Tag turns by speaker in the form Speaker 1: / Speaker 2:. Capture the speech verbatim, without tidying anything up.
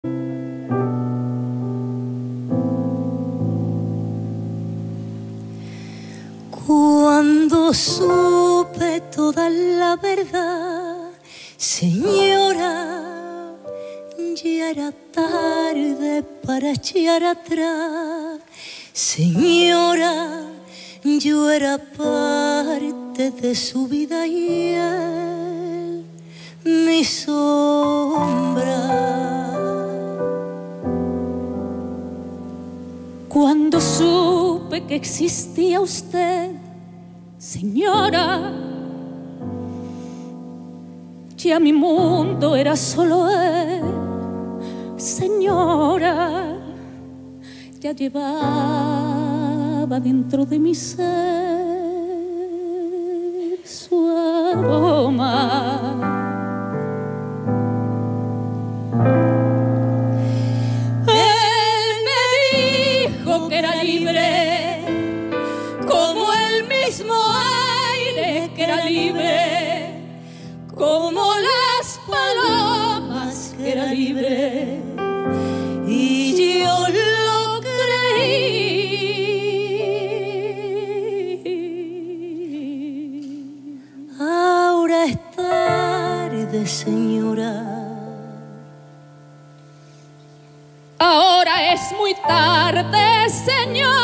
Speaker 1: Cuando supe toda la verdad, señora, ya era tarde para echar atrás. Señora, yo era parte de su vida y él mi sombra.
Speaker 2: Cuando supe que existía usted, señora, ya mi mundo era solo él. Señora, ya llevaba dentro de mi ser su aroma. Que era libre, como el mismo aire que era libre, como las palomas que era libre, y yo lo creí.
Speaker 1: Ahora es tarde, señora.
Speaker 2: Ahora es muy tarde, señor.